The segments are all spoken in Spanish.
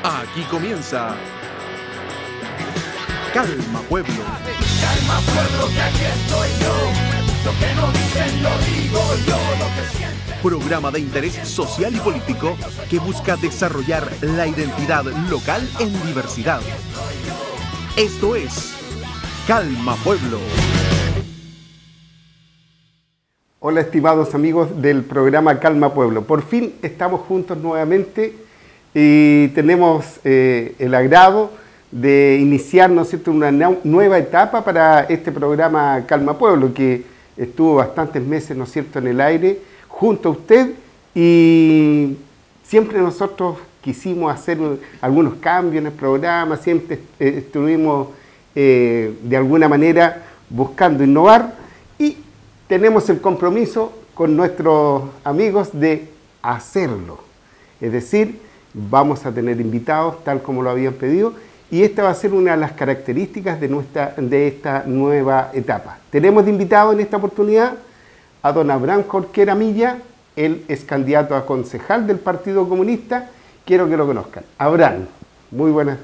Aquí comienza Calma Pueblo. Calma Pueblo, que aquí estoy yo. Lo que no dicen lo digo yo, lo que sienten. Programa de interés social y político que busca desarrollar la identidad local en diversidad. Esto es Calma Pueblo. Hola estimados amigos del programa Calma Pueblo. Por fin estamos juntos nuevamente y tenemos el agrado de iniciar, ¿no es cierto?, una nueva etapa para este programa Calma Pueblo, que estuvo bastantes meses, ¿no es cierto?, en el aire junto a usted, y siempre nosotros quisimos hacer algunos cambios en el programa, siempre estuvimos de alguna manera buscando innovar, y tenemos el compromiso con nuestros amigos de hacerlo. Es decir, vamos a tener invitados tal como lo habían pedido, y esta va a ser una de las características de esta nueva etapa. Tenemos de invitado en esta oportunidad a don Abraham Jorquera Milla. Él es candidato a concejal del Partido Comunista. Quiero que lo conozcan. Abraham, muy buena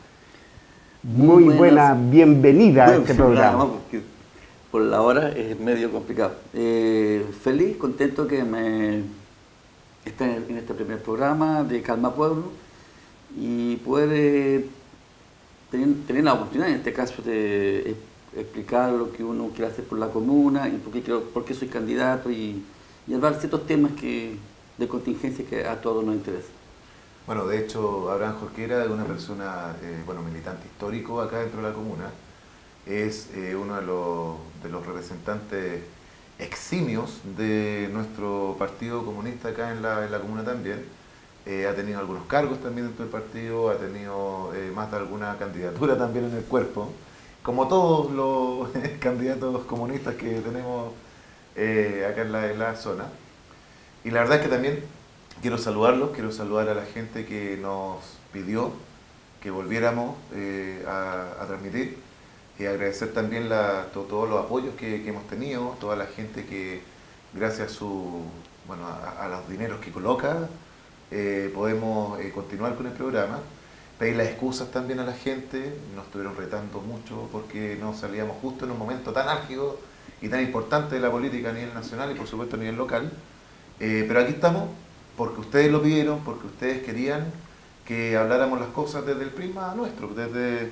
bienvenida a este programa. Porque por la hora es medio complicado. Feliz, contento que me esté en este primer programa de Calma Pueblo y poder tener la oportunidad en este caso de explicar lo que uno quiere hacer por la comuna y por qué soy candidato y hablar ciertos temas de contingencia que a todos nos interesan. Bueno, de hecho, Abraham Jorquera es una persona, militante histórico acá dentro de la comuna. Es uno de los representantes eximios de nuestro Partido Comunista acá en la comuna también. Ha tenido algunos cargos también dentro del partido, ha tenido más de alguna candidatura también en el cuerpo, como todos los candidatos comunistas que tenemos acá en la zona. Y la verdad es que también quiero saludarlos, quiero saludar a la gente que nos pidió que volviéramos a transmitir y agradecer también todos los apoyos que hemos tenido, toda la gente que gracias a los dineros que coloca, podemos continuar con el programa. Pedir las excusas también a la gente, nos estuvieron retando mucho porque no salíamos justo en un momento tan álgido y tan importante de la política a nivel nacional y por supuesto a nivel local, pero aquí estamos porque ustedes lo pidieron, porque ustedes querían que habláramos las cosas desde el prisma nuestro, desde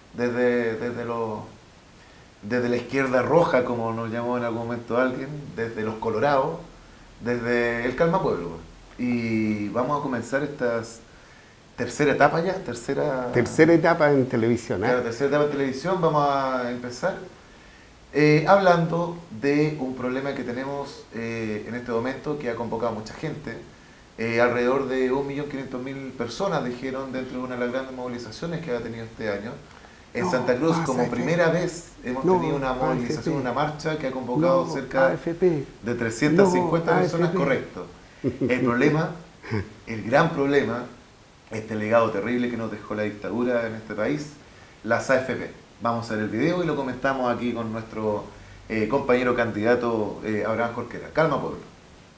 la izquierda roja, como nos llamó en algún momento alguien, desde los colorados, desde el Calma Pueblo. Y vamos a comenzar esta tercera etapa ya, tercera etapa en televisión. Claro, tercera etapa en televisión. Vamos a empezar hablando de un problema que tenemos en este momento que ha convocado a mucha gente. Alrededor de 1.500.000 personas dijeron dentro de una de las grandes movilizaciones que ha tenido este año. En Santa Cruz, como primera vez, hemos tenido una movilización, una marcha que ha convocado cerca de 350 personas, correcto. El problema, el gran problema, este legado terrible que nos dejó la dictadura en este país, las AFP. Vamos a ver el video y lo comentamos aquí con nuestro compañero candidato Abraham Jorquera. Calma Pueblo.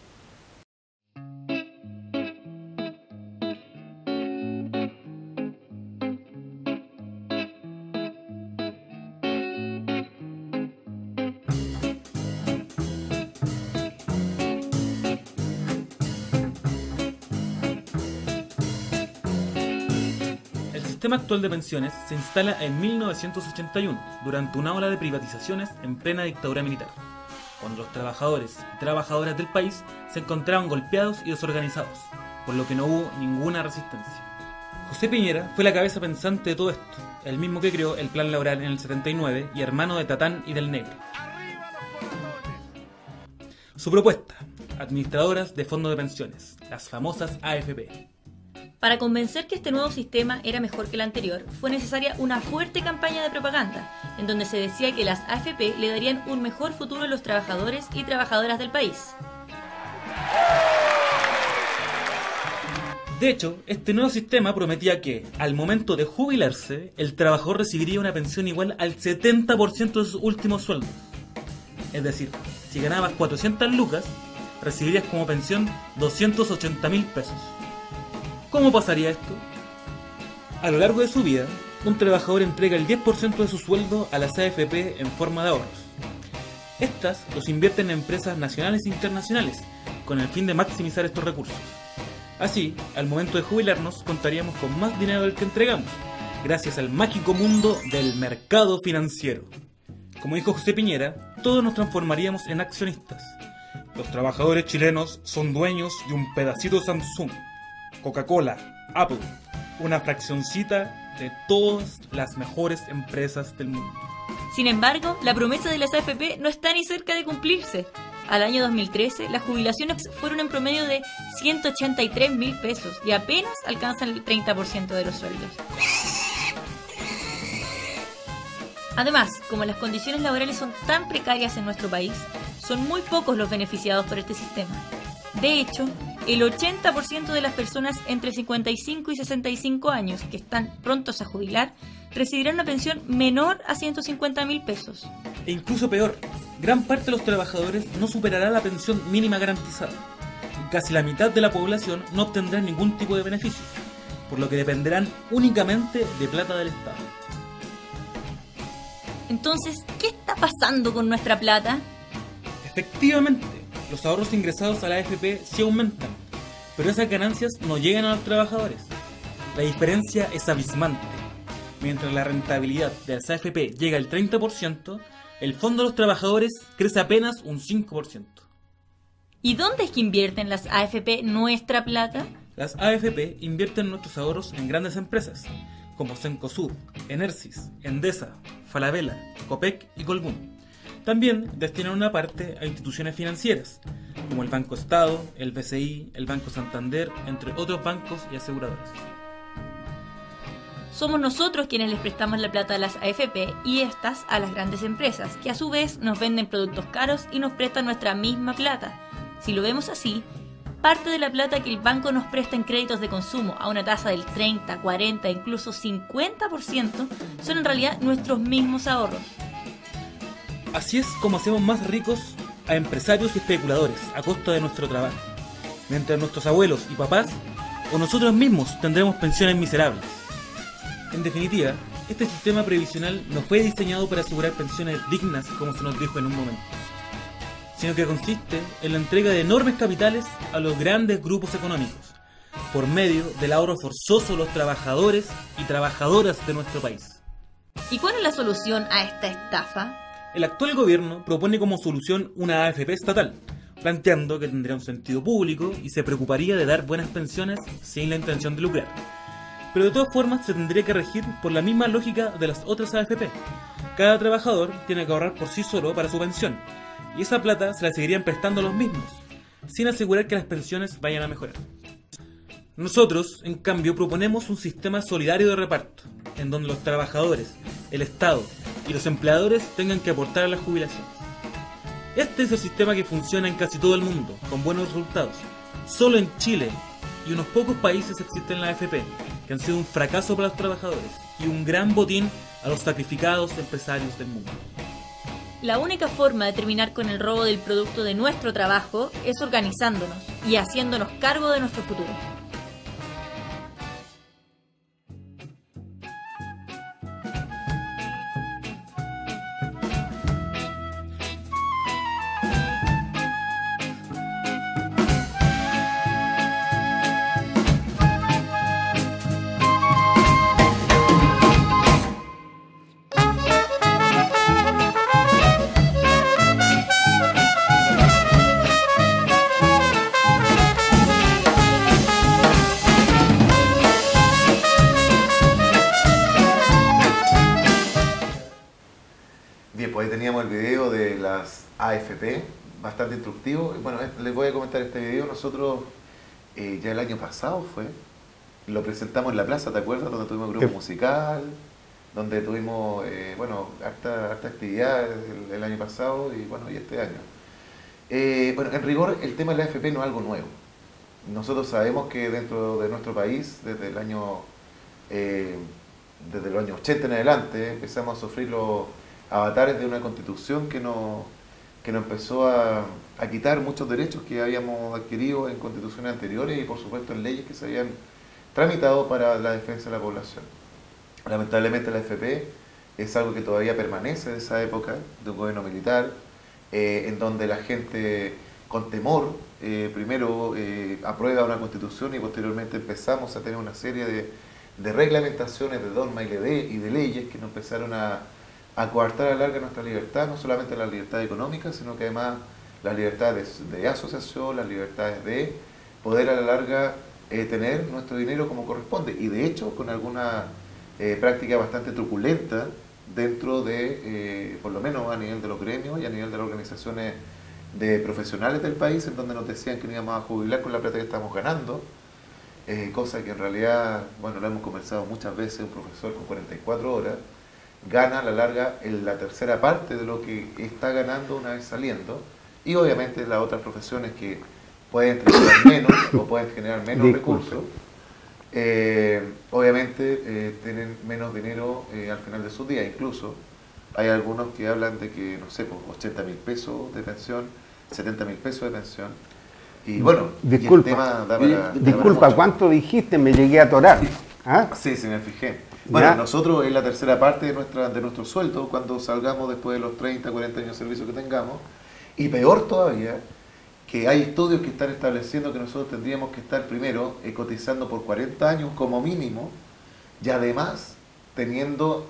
El sistema actual de pensiones se instala en 1981, durante una ola de privatizaciones en plena dictadura militar, cuando los trabajadores y trabajadoras del país se encontraban golpeados y desorganizados, por lo que no hubo ninguna resistencia. José Piñera fue la cabeza pensante de todo esto, el mismo que creó el Plan Laboral en el 79 y hermano de Tatán y del Negro. Su propuesta: administradoras de fondos de pensiones, las famosas AFP. Para convencer que este nuevo sistema era mejor que el anterior, fue necesaria una fuerte campaña de propaganda, en donde se decía que las AFP le darían un mejor futuro a los trabajadores y trabajadoras del país. De hecho, este nuevo sistema prometía que, al momento de jubilarse, el trabajador recibiría una pensión igual al 70% de sus últimos sueldos. Es decir, si ganabas 400 lucas, recibirías como pensión 280.000 pesos. ¿Cómo pasaría esto? A lo largo de su vida, un trabajador entrega el 10% de su sueldo a las AFP en forma de ahorros. Estas los invierten en empresas nacionales e internacionales, con el fin de maximizar estos recursos. Así, al momento de jubilarnos, contaríamos con más dinero del que entregamos, gracias al mágico mundo del mercado financiero. Como dijo José Piñera, todos nos transformaríamos en accionistas. Los trabajadores chilenos son dueños de un pedacito de Samsung, Coca-Cola, Apple, una fraccioncita de todas las mejores empresas del mundo. Sin embargo, la promesa de las AFP no está ni cerca de cumplirse. Al año 2013, las jubilaciones fueron en promedio de 183.000 pesos y apenas alcanzan el 30% de los sueldos. Además, como las condiciones laborales son tan precarias en nuestro país, son muy pocos los beneficiados por este sistema. De hecho, el 80% de las personas entre 55 y 65 años que están prontos a jubilar recibirán una pensión menor a 150.000 pesos. E incluso peor, gran parte de los trabajadores no superará la pensión mínima garantizada. Y casi la mitad de la población no obtendrá ningún tipo de beneficio, por lo que dependerán únicamente de plata del Estado. Entonces, ¿qué está pasando con nuestra plata? Efectivamente, los ahorros ingresados a la AFP sí aumentan, pero esas ganancias no llegan a los trabajadores. La diferencia es abismante. Mientras la rentabilidad de las AFP llega al 30%, el fondo de los trabajadores crece apenas un 5%. ¿Y dónde es que invierten las AFP nuestra plata? Las AFP invierten nuestros ahorros en grandes empresas, como Cencosud, Enersys, Endesa, Falabella, Copec y Colbún. También destinan una parte a instituciones financieras, como el Banco Estado, el BCI, el Banco Santander, entre otros bancos y aseguradoras. Somos nosotros quienes les prestamos la plata a las AFP y estas a las grandes empresas, que a su vez nos venden productos caros y nos prestan nuestra misma plata. Si lo vemos así, parte de la plata que el banco nos presta en créditos de consumo a una tasa del 30, 40, incluso 50% son en realidad nuestros mismos ahorros. Así es como hacemos más ricos a empresarios y especuladores a costa de nuestro trabajo, mientras nuestros abuelos y papás o nosotros mismos tendremos pensiones miserables. En definitiva, este sistema previsional no fue diseñado para asegurar pensiones dignas, como se nos dijo en un momento, sino que consiste en la entrega de enormes capitales a los grandes grupos económicos, por medio del ahorro forzoso de los trabajadores y trabajadoras de nuestro país. ¿Y cuál es la solución a esta estafa? El actual gobierno propone como solución una AFP estatal, planteando que tendría un sentido público y se preocuparía de dar buenas pensiones sin la intención de lucrar. Pero de todas formas se tendría que regir por la misma lógica de las otras AFP. Cada trabajador tiene que ahorrar por sí solo para su pensión, y esa plata se la seguirían prestando a los mismos, sin asegurar que las pensiones vayan a mejorar. Nosotros, en cambio, proponemos un sistema solidario de reparto, en donde los trabajadores, el Estado y los empleadores tengan que aportar a las jubilaciones. Este es el sistema que funciona en casi todo el mundo, con buenos resultados. Solo en Chile y unos pocos países existen las AFP, que han sido un fracaso para los trabajadores y un gran botín a los sacrificados empresarios del mundo. La única forma de terminar con el robo del producto de nuestro trabajo es organizándonos y haciéndonos cargo de nuestro futuro. Bien, pues ahí teníamos el video de las AFP, bastante instructivo. Bueno, les voy a comentar este video. Nosotros ya el año pasado lo presentamos en la plaza, ¿te acuerdas? Donde tuvimos grupo musical, donde tuvimos, harta actividad el año pasado y este año. Bueno, en rigor el tema de la AFP no es algo nuevo. Nosotros sabemos que dentro de nuestro país, desde los años 80 en adelante, empezamos a sufrir los avatares de una constitución que nos empezó a quitar muchos derechos que habíamos adquirido en constituciones anteriores y por supuesto en leyes que se habían tramitado para la defensa de la población. Lamentablemente la AFP es algo que todavía permanece de esa época, de un gobierno militar, en donde la gente con temor primero aprueba una constitución y posteriormente empezamos a tener una serie de reglamentaciones, de normas y de leyes que nos empezaron a coartar a la larga nuestra libertad, no solamente la libertad económica, sino que además las libertades de asociación, las libertades de poder a la larga tener nuestro dinero como corresponde, y de hecho con alguna práctica bastante truculenta dentro de, por lo menos a nivel de los gremios y a nivel de las organizaciones de profesionales del país, en donde nos decían que nos íbamos a jubilar con la plata que estamos ganando, cosa que en realidad, bueno, lo hemos conversado muchas veces, un profesor con 44 horas gana a la larga en la tercera parte de lo que está ganando una vez saliendo, y obviamente las otras profesiones que pueden generar menos o pueden generar menos recursos, obviamente tienen menos dinero al final de sus días. Incluso hay algunos que hablan de que, no sé, pues 80.000 pesos de pensión, 70.000 pesos de pensión, y bueno, disculpa, y el tema da para disculpa, ¿cuánto dijiste? Me llegué a atorar. ¿Ah? Sí, me fijé. Bueno, ¿Ya? nosotros en la tercera parte de nuestro sueldo, cuando salgamos después de los 30, 40 años de servicio que tengamos, y peor todavía, que hay estudios que están estableciendo que nosotros tendríamos que estar primero cotizando por 40 años como mínimo, y además teniendo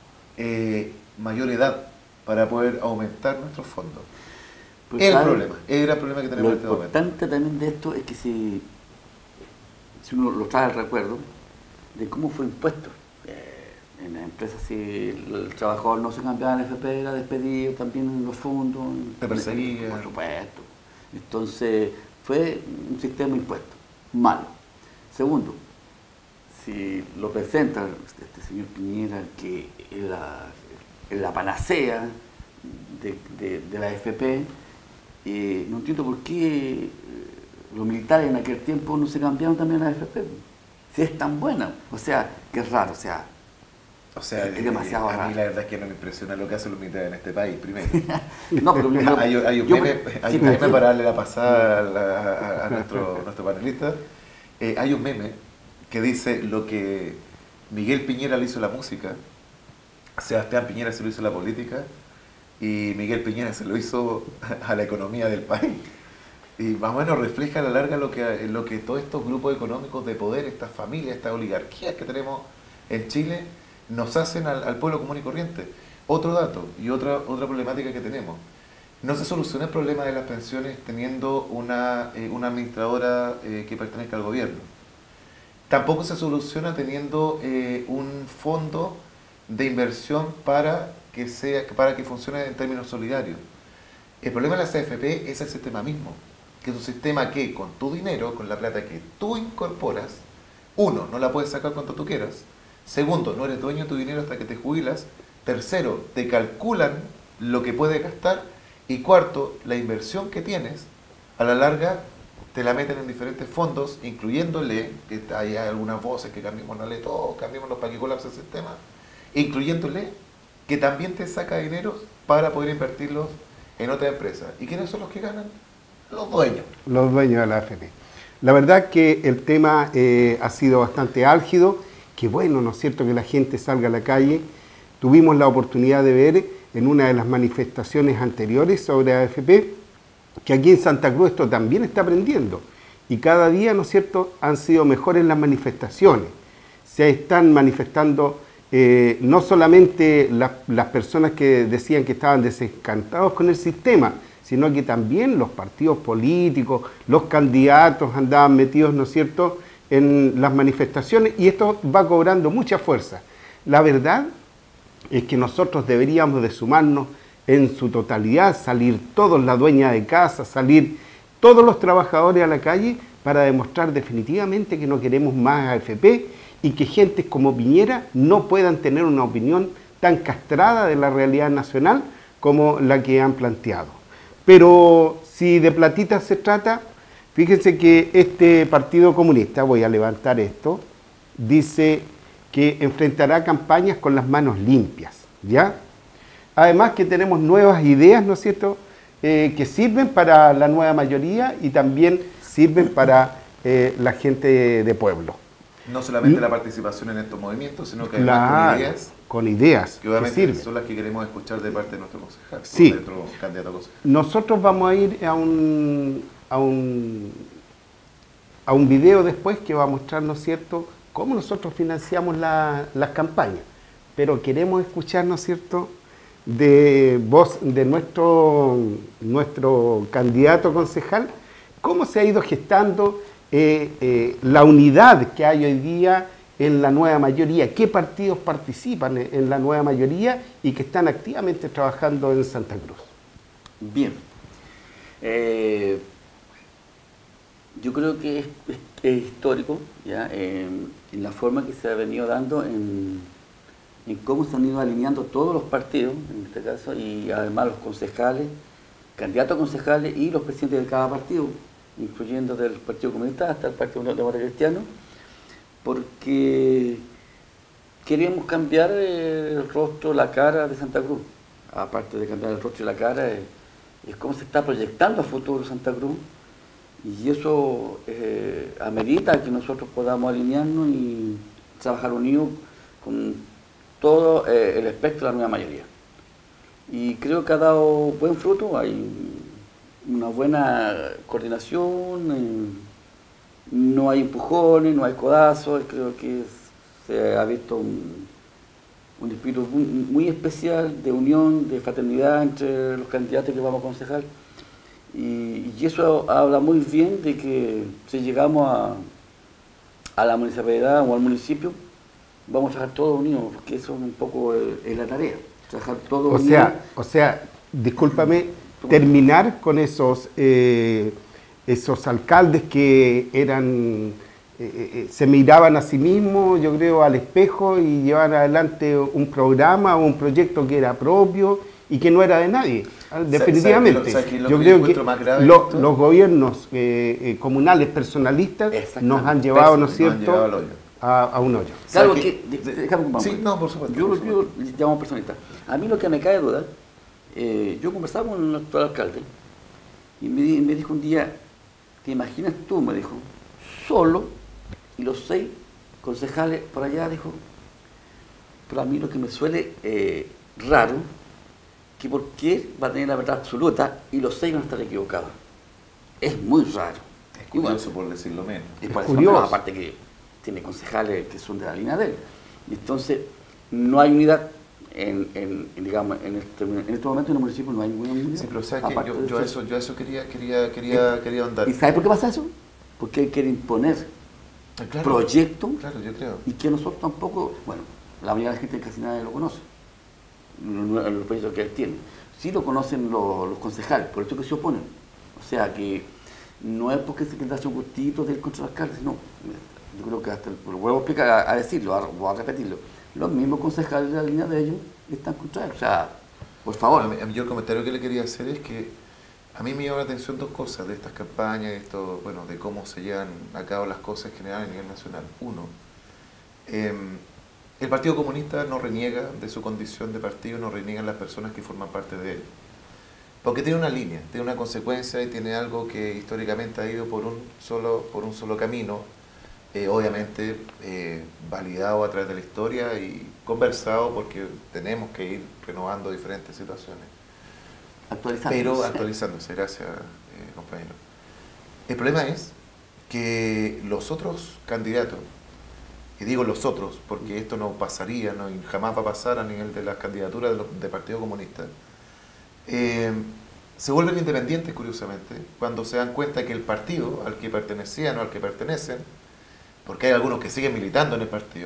mayor edad para poder aumentar nuestros fondos. Pues, Es el ¿sabe? problema, es el gran problema que tenemos Lo en este momento. importante también de esto es que si uno lo trae al recuerdo de cómo fue impuesto. En las empresas, si el trabajador no se cambiaba en la FP, era despedido también en los fondos. Te perseguía. Por supuesto. Entonces, fue un sistema impuesto, malo. Segundo, si lo presenta este señor Piñera, que es la panacea de la FP, no entiendo por qué los militares en aquel tiempo no se cambiaron también a la FP. Si es tan buena, o sea, que es raro, O sea, es demasiado a mí raro. la verdad es que no me impresiona lo que hacen los militares en este país, primero. No, pero hay un meme para darle la pasada a nuestro panelista. Hay un meme que dice lo que Miguel Piñera le hizo a la música, Sebastián Piñera se lo hizo a la política, y Miguel Piñera se lo hizo a la economía del país. Y más o menos refleja a la larga lo que todos estos grupos económicos de poder, estas familias, estas oligarquías que tenemos en Chile, nos hacen al pueblo común y corriente. Otro dato y otra problemática que tenemos: no se soluciona el problema de las pensiones teniendo una administradora que pertenezca al gobierno. Tampoco se soluciona teniendo un fondo de inversión para que funcione en términos solidarios. El problema de la CFP es el sistema mismo, que es un sistema que con tu dinero, con la plata que tú incorporas, uno, no la puedes sacar cuando tú quieras. Segundo, no eres dueño de tu dinero hasta que te jubilas. Tercero, te calculan lo que puedes gastar. Y cuarto, la inversión que tienes, a la larga, te la meten en diferentes fondos, incluyéndole, que hay algunas voces que cambiémosle todo, cambiémoslo para que colapse el sistema, incluyéndole que también te saca dinero para poder invertirlos en otra empresa. ¿Y quiénes son los que ganan? Los dueños. Los dueños de la AFP. La verdad que el tema ha sido bastante álgido. Qué bueno, ¿no es cierto?, que la gente salga a la calle. Tuvimos la oportunidad de ver en una de las manifestaciones anteriores sobre AFP que aquí en Santa Cruz esto también está aprendiendo. Y cada día, ¿no es cierto?, han sido mejores las manifestaciones. Se están manifestando no solamente las personas que decían que estaban desencantados con el sistema, sino que también los partidos políticos, los candidatos andaban metidos, ¿no es cierto?, en las manifestaciones, y esto va cobrando mucha fuerza. La verdad es que nosotros deberíamos de sumarnos en su totalidad, salir todos, la dueña de casa, salir todos los trabajadores a la calle para demostrar definitivamente que no queremos más AFP y que gentes como Piñera no puedan tener una opinión tan castrada de la realidad nacional como la que han planteado. Pero si de platita se trata, fíjense que este Partido Comunista, voy a levantar esto, dice que enfrentará campañas con las manos limpias, ¿ya? Además que tenemos nuevas ideas, ¿no es cierto?, que sirven para la nueva mayoría y también sirven para la gente de pueblo. No solamente la participación en estos movimientos, sino que además Claro, con ideas que que obviamente sirven. son las que queremos escuchar de parte de nuestro concejal, Sí. o de nuestro candidato a concejal. Nosotros vamos a ir a un video después que va a mostrar, ¿no es cierto?, cómo nosotros financiamos las campañas. Pero queremos escuchar, ¿no es cierto?, de voz de nuestro candidato concejal, cómo se ha ido gestando la unidad que hay hoy día en la nueva mayoría, qué partidos participan en la nueva mayoría y que están activamente trabajando en Santa Cruz. Bien. Yo creo que es histórico, ¿ya? En la forma que se ha venido dando, en cómo se han ido alineando todos los partidos, en este caso, y además los concejales, candidatos a concejales y los presidentes de cada partido, incluyendo del Partido Comunista hasta el Partido Demócrata Cristiano, porque queremos cambiar el rostro, la cara de Santa Cruz. Aparte de cambiar el rostro y la cara, es cómo se está proyectando a futuro Santa Cruz, y eso amerita que nosotros podamos alinearnos y trabajar unidos con todo el espectro de la nueva mayoría. Y creo que ha dado buen fruto, hay una buena coordinación, no hay empujones, no hay codazos, creo que se ha visto un espíritu muy especial de unión, de fraternidad entre los candidatos que vamos a aconsejar. Y eso habla muy bien de que si llegamos a la municipalidad o al municipio, vamos a trabajar todos unidos, porque eso un poco es la tarea, trabajar todos unidos. O sea, discúlpame, terminar con esos alcaldes que eran, se miraban a sí mismos, yo creo, al espejo y llevaban adelante un programa o un proyecto que era propio y que no era de nadie, definitivamente. Yo creo que los gobiernos comunales personalistas nos han llevado, ¿no es cierto?, a un hoyo. Claro que, déjame un sí, no, por supuesto. Yo llamo personalista. A mí lo que me cae de duda, yo conversaba con el actual alcalde y me dijo un día, ¿te imaginas tú? Me dijo, solo y los 6 concejales por allá, dijo, pero a mí lo que me suele raro, que por qué va a tener la verdad absoluta y los 6 van a estar equivocados. Es muy raro. Es curioso, por decirlo menos. Es curioso. Aparte que tiene concejales que son de la línea de él. Entonces, no hay unidad digamos, en este momento en el municipio no hay ninguna unidad. Sí, pero sabes que yo a eso quería andar. ¿Y sabes por qué pasa eso? Porque él quiere imponer proyectos, yo creo. Y que nosotros tampoco, bueno, la mayoría de la gente casi nadie lo conoce, los proyectos que él tiene. Sí lo conocen los concejales, por eso que se oponen. O sea que no es porque se quiera hacer un gustito del contra el alcalde, sino, yo creo que hasta, lo vuelvo a explicar, a decirlo, voy a repetirlo, los mismos concejales de la línea de ellos están contra él. O sea, por favor. A mí yo el comentario que le quería hacer es que a mí me llama la atención 2 cosas de estas campañas, de cómo se llevan a cabo las cosas en general a nivel nacional. Uno, el Partido Comunista no reniega de su condición de partido, no reniegan las personas que forman parte de él. Porque tiene una línea, tiene una consecuencia y tiene algo que históricamente ha ido por un solo camino, obviamente validado a través de la historia y conversado porque tenemos que ir renovando diferentes situaciones. Actualizándose, gracias compañero. El problema es que los otros candidatos, y digo los otros porque esto no pasaría, y jamás va a pasar a nivel de las candidaturas del Partido Comunista, se vuelven independientes, curiosamente, cuando se dan cuenta que el partido al que pertenecían o al que pertenecen, porque hay algunos que siguen militando en el partido,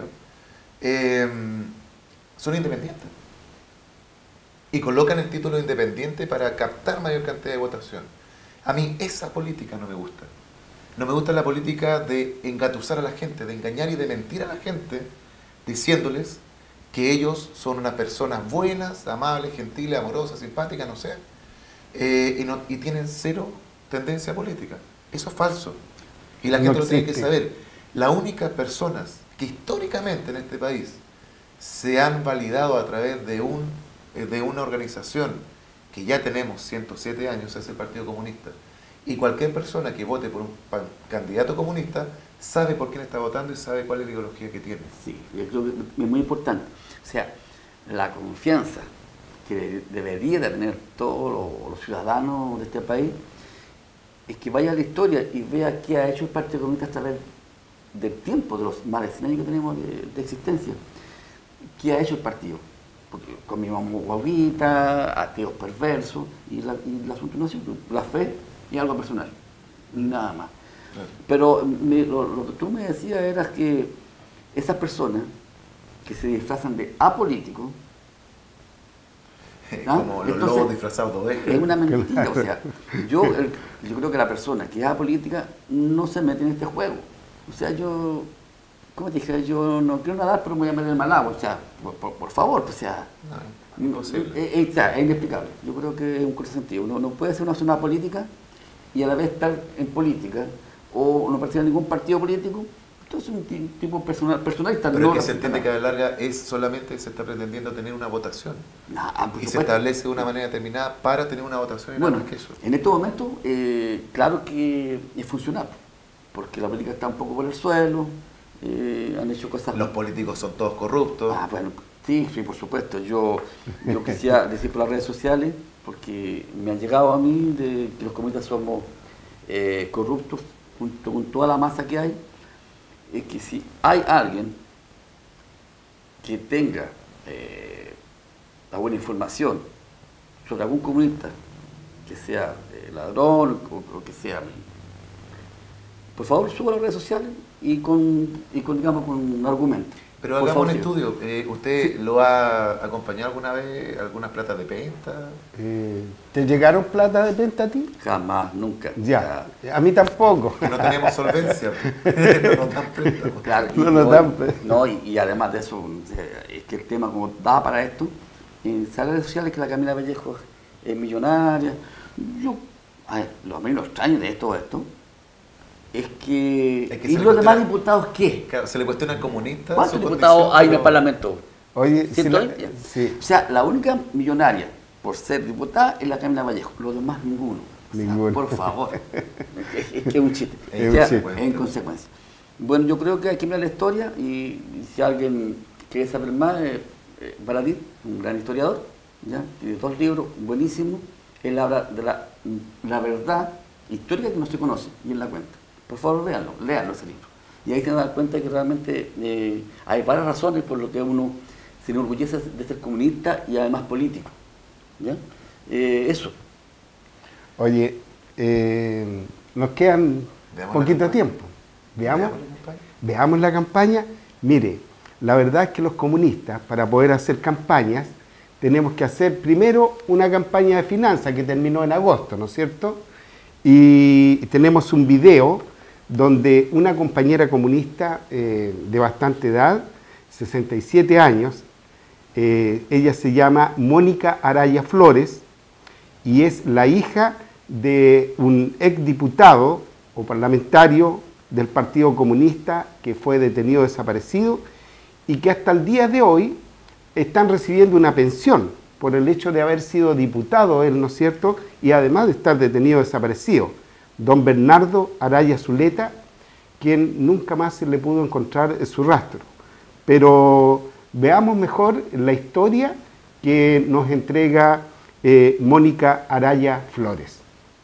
son independientes. Y colocan el título de independiente para captar mayor cantidad de votación. A mí esa política no me gusta. No me gusta la política de engatusar a la gente, de engañar y de mentir a la gente, diciéndoles que ellos son unas personas buenas, amables, gentiles, amorosas, simpáticas, no sé, y tienen 0 tendencia política. Eso es falso. Y la gente lo tiene que saber. Las únicas personas que históricamente en este país se han validado a través de una organización que ya tenemos 107 años, es el Partido Comunista, Y cualquier persona que vote por un candidato comunista sabe por quién está votando y sabe cuál es la ideología que tiene. Sí, yo creo que es muy importante. O sea, la confianza que debería de tener todos los ciudadanos de este país es que vaya a la historia y vea qué ha hecho el Partido Comunista a través del tiempo, de los más de 100 años que tenemos de existencia. ¿Qué ha hecho el partido? Porque comimos guaguita, ateos perversos, y el asunto no es simple. La fe y algo personal, y nada más. Claro. Pero lo que tú me decías era que esas personas que se disfrazan de apolíticos, Como los lobos disfrazados de ovejas. es una mentira. O sea, yo creo que la persona que es apolítica no se mete en este juego. O sea, como te dije, yo no quiero nadar, pero me voy a meter en el mal agua. O sea, por favor, o sea, No, imposible. es inexplicable. Yo creo que es un contrasentido. Uno no puede ser una persona política y a la vez estar en política o no pertenecer a ningún partido político. Entonces es un tipo personalista. Pero no es que se entiende que a racional. la larga es solamente se está pretendiendo tener una votación. Por Y se supuesto. establece de una manera determinada para tener una votación y Bueno, nada más que eso. en este momento, claro que es funcional, porque la política está un poco por el suelo, han hecho cosas... Los políticos son todos corruptos. Bueno, sí, por supuesto. Yo quisiera decir por las redes sociales, porque me han llegado a mí de que los comunistas somos corruptos, junto con toda la masa que hay, es que si hay alguien que tenga la buena información sobre algún comunista, que sea ladrón o que sea, por favor suba a las redes sociales y digamos, con un argumento. Pero Por hagamos favor, un sí. estudio. ¿Usted lo ha acompañado alguna vez algunas platas de penta? ¿Te llegaron plata de penta a ti? Jamás, nunca. Ya, a mí tampoco. Que no tenemos solvencia. No nos dan penta. Claro, No nos dan, y además de eso, es que el tema como da para esto, en las redes sociales que la Camila Vallejo es millonaria. Lo menos extraño de todo esto es que Es que ¿y se le los demás cuestiona- diputados qué? Claro, se le cuestiona al comunista. ¿Cuántos su diputados condición, hay en el pero- Parlamento? Oye, si la- 120. sí, O sea, la única millonaria por ser diputada es la Camila Vallejo, los demás ninguno. O sea, Ninguno. por favor. es que es un chiste. Es O sea, un chiste. es en consecuencia. Bueno, yo creo que hay que mirar la historia y si alguien quiere saber más, Baradit, un gran historiador, ¿ya? Tiene 2 libros buenísimos. Él habla de la verdad histórica que no se conoce y él la cuenta. Por favor, léanlo ese libro. Y ahí se dan cuenta que realmente hay varias razones por lo que uno se enorgullece de ser comunista y además político. ¿Ya? Eso. Oye, nos quedan Veamos la poquito campaña. tiempo. Veamos la campaña. Veamos la campaña. Mire, la verdad es que los comunistas, para poder hacer campañas, tenemos que hacer primero una campaña de finanzas que terminó en agosto, ¿no es cierto? Y tenemos un video donde una compañera comunista de bastante edad, 67 años, ella se llama Mónica Araya Flores y es la hija de un exdiputado o parlamentario del Partido Comunista que fue detenido desaparecido y que hasta el día de hoy están recibiendo una pensión por el hecho de haber sido diputado él, ¿no es cierto? Y además de estar detenido desaparecido. Don Bernardo Araya Zuleta, quien nunca más se le pudo encontrar su rastro. Pero veamos mejor la historia que nos entrega Mónica Araya Flores.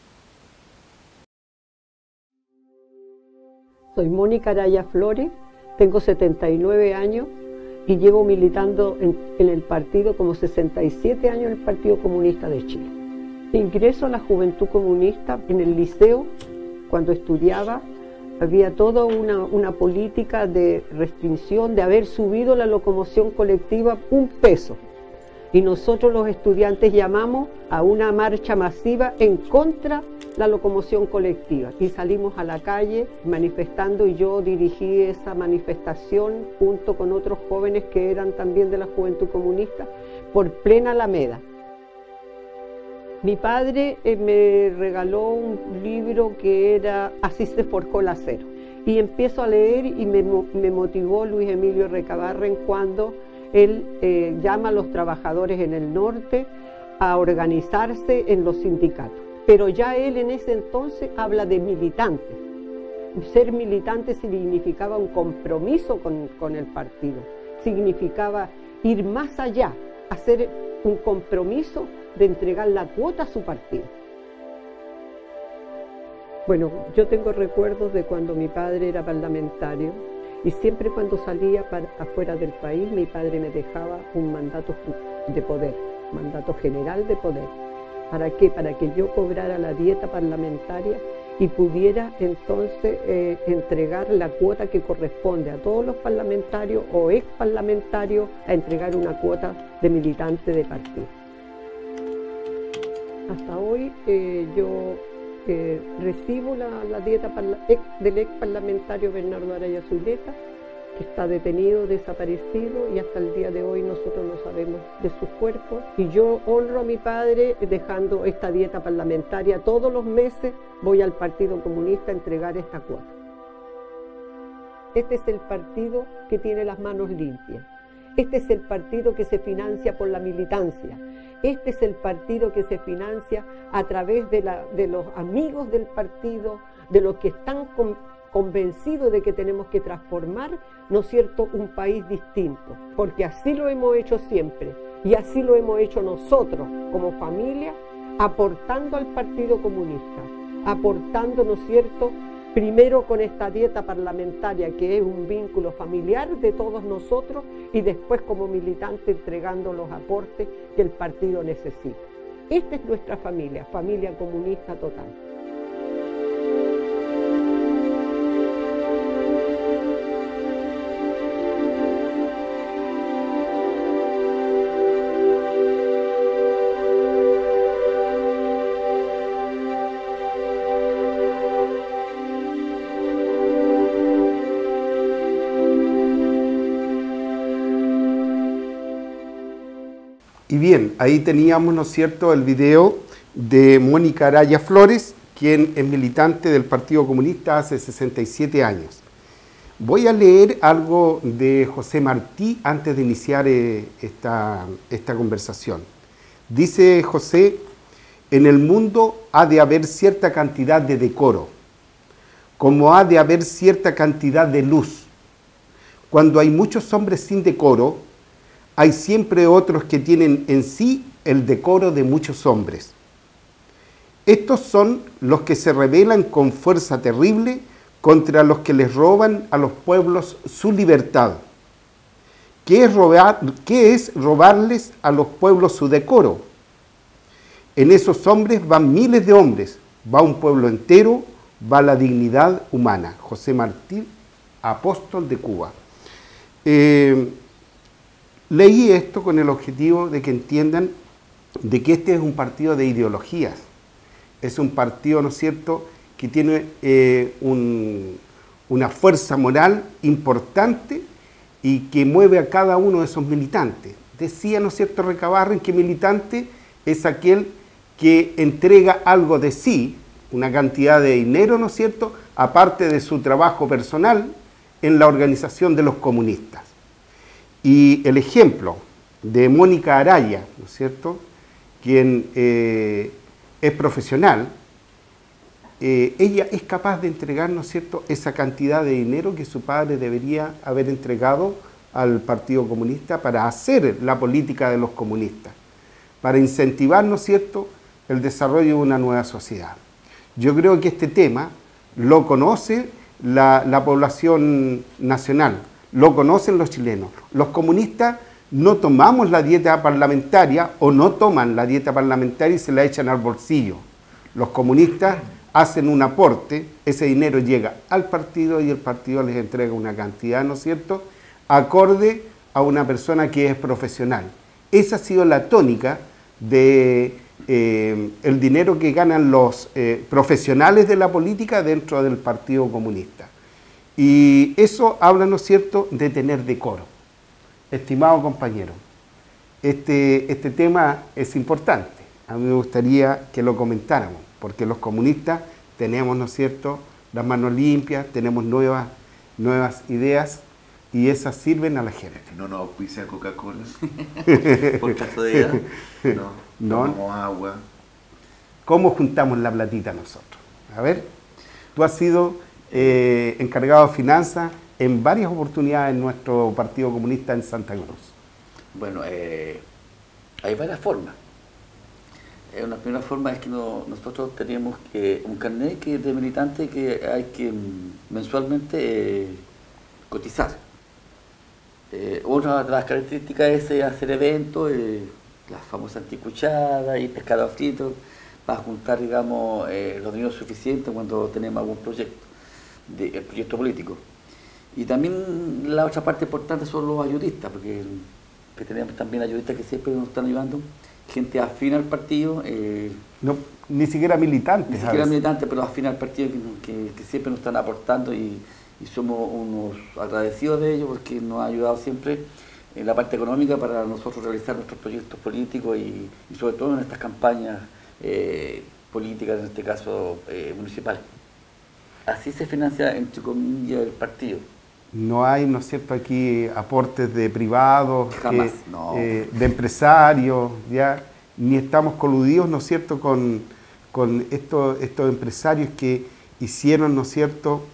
Soy Mónica Araya Flores, tengo 79 años y llevo militando en el partido como 67 años en el Partido Comunista de Chile. Ingreso a la Juventud Comunista en el liceo. Cuando estudiaba había toda una política de restricción de haber subido la locomoción colectiva $1. Y nosotros los estudiantes llamamos a una marcha masiva en contra de la locomoción colectiva y salimos a la calle manifestando y yo dirigí esa manifestación junto con otros jóvenes que eran también de la Juventud Comunista por plena Alameda. Mi padre me regaló un libro que era Así se forjó el acero y empiezo a leer y me motivó Luis Emilio Recabarren cuando él llama a los trabajadores en el norte a organizarse en los sindicatos. pero ya él en ese entonces habla de militantes. Ser militante significaba un compromiso con el partido, significaba ir más allá, hacer un compromiso de entregar la cuota a su partido. Bueno, yo tengo recuerdos de cuando mi padre era parlamentario y siempre cuando salía afuera del país mi padre me dejaba un mandato de poder, mandato general de poder. ¿Para qué? Para que yo cobrara la dieta parlamentaria y pudiera entonces entregar la cuota que corresponde a todos los parlamentarios o ex parlamentarios a entregar una cuota de militante de partido. Hasta hoy yo recibo la dieta del ex parlamentario Bernardo Araya Zuleta, que está detenido, desaparecido, y hasta el día de hoy nosotros no sabemos de sus cuerpos. Y yo honro a mi padre dejando esta dieta parlamentaria. Todos los meses voy al Partido Comunista a entregar esta cuota. Este es el partido que tiene las manos limpias. Este es el partido que se financia por la militancia. Este es el partido que se financia a través de los amigos del partido, de los que están convencidos de que tenemos que transformar, ¿no es cierto?, un país distinto. Porque así lo hemos hecho siempre y así lo hemos hecho nosotros como familia, aportando al Partido Comunista, aportando, ¿no es cierto?, primero con esta dieta parlamentaria que es un vínculo familiar de todos nosotros y después como militante entregando los aportes que el partido necesita. Esta es nuestra familia, familia comunista total. Y bien, ahí teníamos, ¿no es cierto?, el video de Mónica Araya Flores, quien es militante del Partido Comunista hace 67 años. Voy a leer algo de José Martí antes de iniciar esta conversación. Dice José: en el mundo ha de haber cierta cantidad de decoro, como ha de haber cierta cantidad de luz. Cuando hay muchos hombres sin decoro, hay siempre otros que tienen en sí el decoro de muchos hombres. Estos son los que se rebelan con fuerza terrible contra los que les roban a los pueblos su libertad. ¿Qué es robarles a los pueblos su decoro? En esos hombres van miles de hombres, va un pueblo entero, va la dignidad humana. José Martí, apóstol de Cuba. Leí esto con el objetivo de que entiendan de que este es un partido de ideologías. Es un partido, ¿no es cierto?, que tiene una fuerza moral importante y que mueve a cada uno de esos militantes. Decía, ¿no es cierto?, Recabarren, que militante es aquel que entrega algo de sí, una cantidad de dinero, ¿no es cierto?, aparte de su trabajo personal en la organización de los comunistas. Y el ejemplo de Mónica Araya, ¿no es cierto?, quien es profesional, ella es capaz de entregar, ¿no es cierto?, esa cantidad de dinero que su padre debería haber entregado al Partido Comunista para hacer la política de los comunistas, para incentivar, ¿no es cierto?, el desarrollo de una nueva sociedad. Yo creo que este tema lo conoce la población nacional, lo conocen los chilenos. Los comunistas no tomamos la dieta parlamentaria o no toman la dieta parlamentaria y se la echan al bolsillo. Los comunistas hacen un aporte, ese dinero llega al partido y el partido les entrega una cantidad, ¿no es cierto?, acorde a una persona que es profesional. Esa ha sido la tónica de el dinero que ganan los profesionales de la política dentro del Partido Comunista. Y eso habla, ¿no es cierto?, de tener decoro. Estimado compañero, este tema es importante. A mí me gustaría que lo comentáramos, porque los comunistas tenemos, ¿no es cierto?, las manos limpias, tenemos nuevas ideas y esas sirven a la gente. ¿No nos auspicia Coca-Cola? Por casualidad. No, tomamos agua. ¿Cómo juntamos la platita nosotros? A ver, tú has sido encargado de finanzas en varias oportunidades en nuestro Partido Comunista en Santa Cruz. Bueno, hay varias formas. Una primera forma es que nosotros tenemos un carnet de militante que hay que mensualmente cotizar. Otra de las características es hacer eventos, las famosas anticuchadas y pescado frito, para juntar, digamos, los dineros suficientes cuando tenemos algún proyecto político. Y también la otra parte importante son los ayudistas, porque tenemos también ayudistas que siempre nos están ayudando, gente afín al partido. No, ni siquiera militantes. Ni siquiera militantes, pero afín al partido que siempre nos están aportando y somos unos agradecidos de ellos porque nos ha ayudado siempre en la parte económica para nosotros realizar nuestros proyectos políticos y sobre todo en estas campañas políticas, en este caso municipales. Así se financia, entre comillas, el partido. No hay, ¿no es cierto?, aquí aportes de privados, jamás, no. De empresarios, ya, ni estamos coludidos, ¿no es cierto?, con estos empresarios que hicieron, ¿no es cierto?,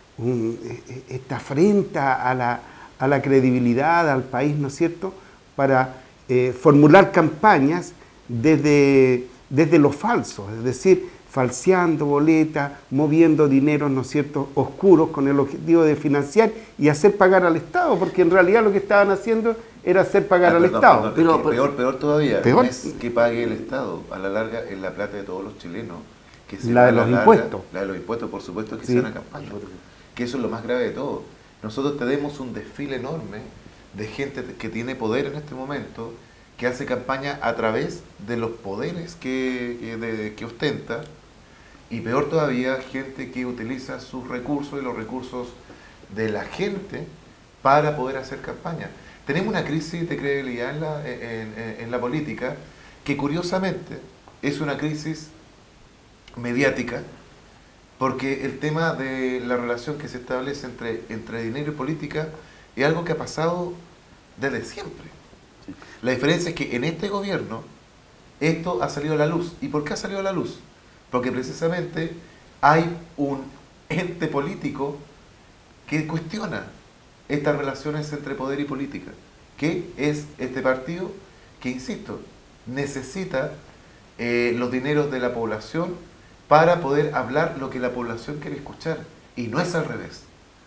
esta afrenta a la credibilidad, al país, ¿no es cierto?, para formular campañas desde lo falso, es decir, falseando boletas, moviendo dinero, ¿no es cierto?, oscuros con el objetivo de financiar y hacer pagar al Estado, porque en realidad lo que estaban haciendo era hacer pagar al Estado. Pero peor todavía, no es que pague el Estado, a la larga es la plata de todos los chilenos. Que se la de los impuestos. La de los impuestos, por supuesto, que sí. sea una campaña, que eso es lo más grave de todo. Nosotros tenemos un desfile enorme de gente que tiene poder en este momento, que hace campaña a través de los poderes que ostenta, y peor todavía, gente que utiliza sus recursos y los recursos de la gente para poder hacer campaña. Tenemos una crisis de credibilidad en la política que curiosamente es una crisis mediática, porque el tema de la relación que se establece entre dinero y política es algo que ha pasado desde siempre. La diferencia es que en este gobierno esto ha salido a la luz. ¿Y por qué ha salido a la luz? Porque precisamente hay un ente político que cuestiona estas relaciones entre poder y política, que es este partido que, insisto, necesita los dineros de la población para poder hablar lo que la población quiere escuchar, y no es al revés.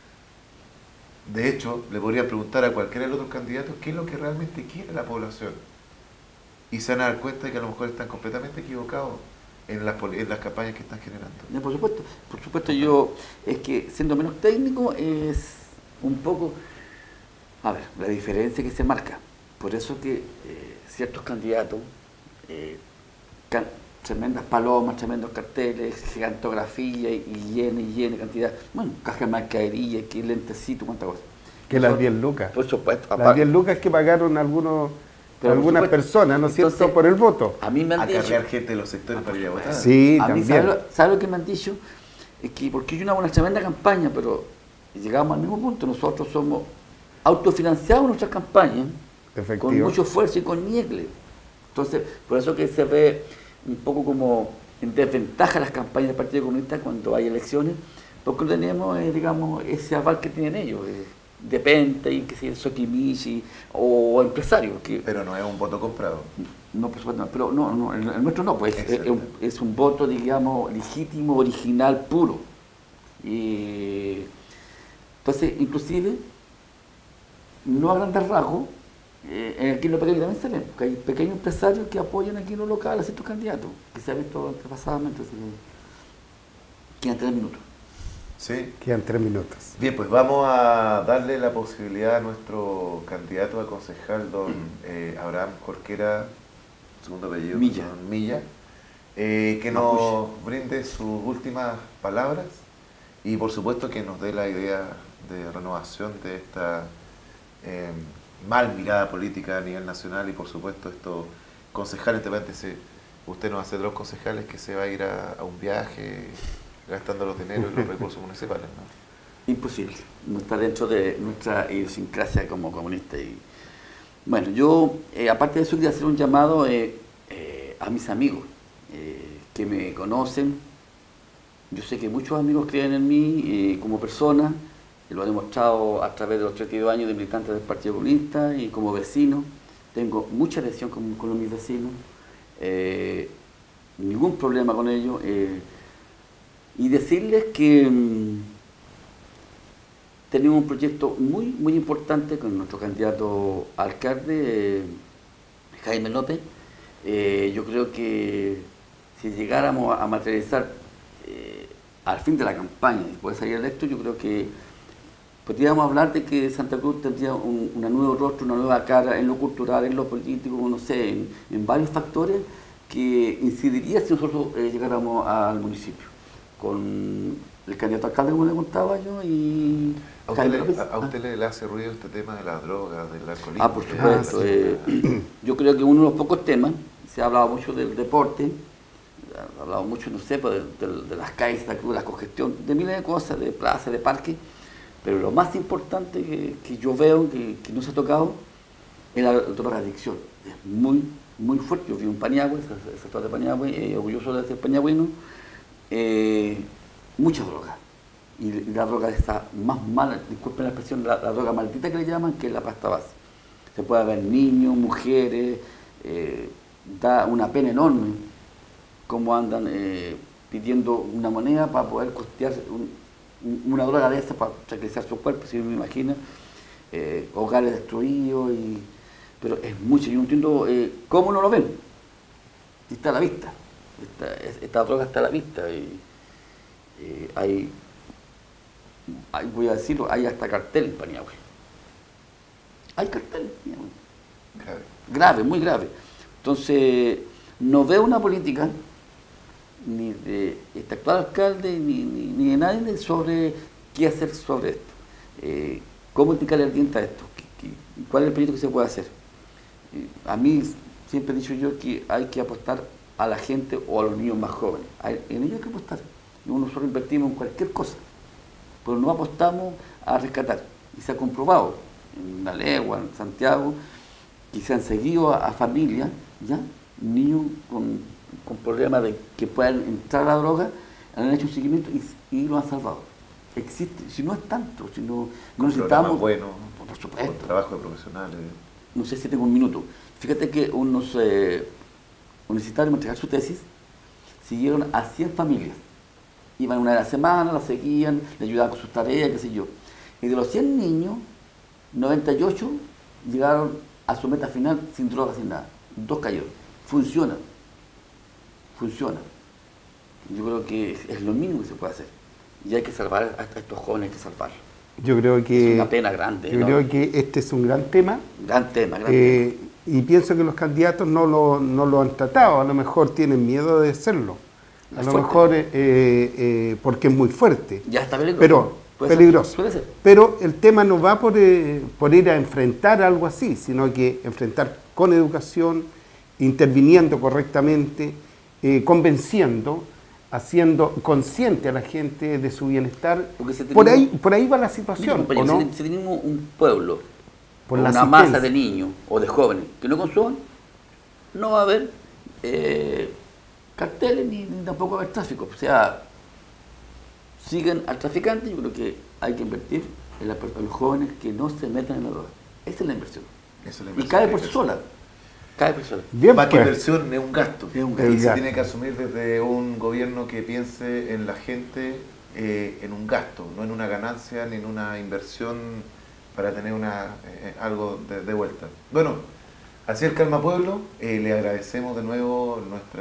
De hecho, le podría preguntar a cualquiera de los otros candidatos qué es lo que realmente quiere la población, y se van a dar cuenta de que a lo mejor están completamente equivocados en las campañas que están generando. Por supuesto, yo, es que siendo menos técnico, es un poco, a ver, la diferencia que se marca. Por eso que ciertos candidatos, tremendas palomas, tremendos carteles, gigantografía y llena cantidad, bueno, caja de mercadería, que lentecito, cuántas cosas. Que las 10 lucas. Por supuesto. Las 10 lucas que pagaron algunas personas, ¿no es cierto?, entonces, por el voto. A mí me han dicho, cargar gente de los sectores para ir a votar. Sí, a mí, también. ¿sabe lo que me han dicho? Es que porque yo no hago una tremenda campaña, pero llegamos al mismo punto. Nosotros somos autofinanciados en nuestras campañas, con mucho esfuerzo y con niegle. Entonces, por eso que se ve un poco como en desventaja las campañas del Partido Comunista cuando hay elecciones, porque no tenemos, digamos, ese aval que tienen ellos. Depende, y que sea el Soquimichi o empresarios. Pero no es un voto comprado. No, por supuesto, pero no, el nuestro no, pues es un voto, digamos, legítimo, original, puro. Y entonces, inclusive, no a grandes rasgos, aquí en lo pequeño también se ven, porque hay pequeños empresarios que apoyan aquí en lo local a ciertos candidatos, que se ha visto antepasadamente. Quedan 3 minutos. Sí. Quedan 3 minutos. Bien, pues vamos a darle la posibilidad a nuestro candidato a concejal, don Abraham Jorquera, segundo apellido, Milla, que nos brinde sus últimas palabras y por supuesto que nos dé la idea de renovación de esta mal mirada política a nivel nacional, y por supuesto estos concejales, usted nos hace 2 concejales que se va a ir a un viaje gastando los dineros y los recursos municipales, ¿no? Imposible, no está dentro de nuestra idiosincrasia como comunista. Y bueno, yo aparte de eso quería hacer un llamado a mis amigos que me conocen. Yo sé que muchos amigos creen en mí como persona, y lo he demostrado a través de los 32 años de militante del Partido Comunista y como vecino. Tengo mucha relación con mis vecinos, ningún problema con ellos. Y decirles que tenemos un proyecto muy importante con nuestro candidato a alcalde, Jaime López. Yo creo que si llegáramos a materializar al fin de la campaña y poder salir electo, yo creo que podríamos hablar de que Santa Cruz tendría un nuevo rostro, una nueva cara en lo cultural, en lo político, no sé, en varios factores que incidiría si nosotros llegáramos al municipio. Con el candidato alcalde, como le contaba yo, y ¿A usted le hace ruido este tema de las drogas, del alcoholismo? Por supuesto. Yo creo que uno de los pocos temas, se ha hablado mucho del deporte, ha hablado mucho, no sé, de las calles, de la congestión, de miles de cosas, de plazas, de parques, pero lo más importante que yo veo que no se ha tocado es la drogadicción. Es muy fuerte. Yo vivo en Paniagua, el sector de Paniagua, orgulloso de ser paniagüino. Mucha droga. Y la droga está más mala, disculpen la expresión, la droga maldita que le llaman, que es la pasta base. Se puede ver niños, mujeres, da una pena enorme cómo andan pidiendo una moneda para poder costear una droga de esa para tranquilizar su cuerpo, si uno me imagina, hogares destruidos, pero es mucho. Yo no entiendo cómo no lo ven. Y está a la vista. Esta droga está a la vista. Voy a decirlo, hay hasta cartel en Paniagua. Hay cartel en Paniagua. Grave, muy grave. Entonces, no veo una política ni de este actual alcalde ni de nadie sobre qué hacer sobre esto. ¿Cómo picarle el diente a esto? ¿Cuál es el proyecto que se puede hacer? A mí siempre he dicho yo que hay que apostar a la gente o a los niños más jóvenes. En ellos hay que apostar. Nosotros invertimos en cualquier cosa, pero no apostamos a rescatar. Y se ha comprobado en La Legua, en Santiago, que se han seguido a familias, ¿ya? Niños con problemas de que puedan entrar a la droga, han hecho un seguimiento y lo han salvado. Existe, si no es tanto, si no necesitamos... Bueno, por supuesto. Con trabajo de profesionales. No sé si tengo un minuto. Fíjate que unos universitarios, al entregar su tesis, siguieron a 100 familias. Iban una vez a la semana, la seguían, le ayudaban con sus tareas, qué sé yo. Y de los 100 niños, 98 llegaron a su meta final sin droga, sin nada. 2 cayeron. Funciona. Yo creo que es lo mínimo que se puede hacer. Y hay que salvar a estos jóvenes, hay que salvarlos. Yo creo que... Es una pena grande. Yo creo que este es un gran tema. Gran tema. Y pienso que los candidatos no lo han tratado. A lo mejor tienen miedo de hacerlo. A lo mejor porque es muy fuerte. Ya está peligroso. Pero peligroso. Puede ser. Pero el tema no va por ir a enfrentar algo así, sino que enfrentar con educación, interviniendo correctamente, convenciendo, haciendo consciente a la gente de su bienestar. Por ahí va la situación, ¿o no? Si tenemos un pueblo, por una masa de niños o de jóvenes que no consuman, no va a haber carteles ni tampoco va a haber tráfico. O sea, siguen al traficante. Yo creo que hay que invertir en los jóvenes que no se metan en la droga. Esa es la inversión. Y cae por sí sola. Bien, más que inversión es un gasto. Y se tiene que asumir desde un gobierno que piense en la gente en un gasto, no en una ganancia ni en una inversión para tener algo de vuelta. Bueno, así el Calma Pueblo. Le agradecemos de nuevo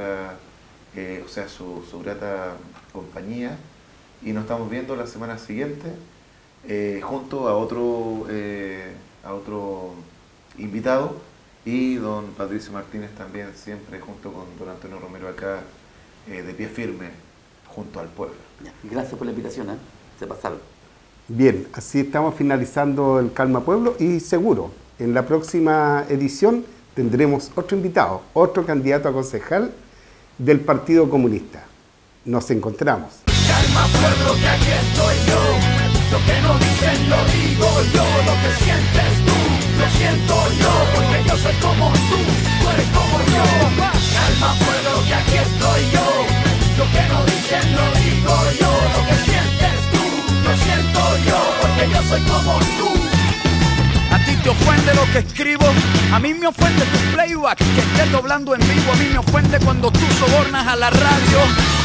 su grata compañía y nos estamos viendo la semana siguiente junto a otro invitado. Y don Patricio Martínez también, siempre junto con don Antonio Romero acá, de pie firme, junto al pueblo. Gracias por la invitación, se pasaron. Bien, así estamos finalizando el Calma Pueblo y seguro, en la próxima edición tendremos otro invitado, otro candidato a concejal del Partido Comunista. Nos encontramos. Calma pueblo, que aquí estoy yo. Lo que no dicen lo digo yo. Lo que sientes tú, lo siento yo. Porque yo soy como tú eres como yo. Calma pueblo, que aquí estoy yo. como tú. A ti te ofende lo que escribo, a mí me ofende tu playback, que estés doblando en vivo. A mí me ofende cuando tú sobornas a la radio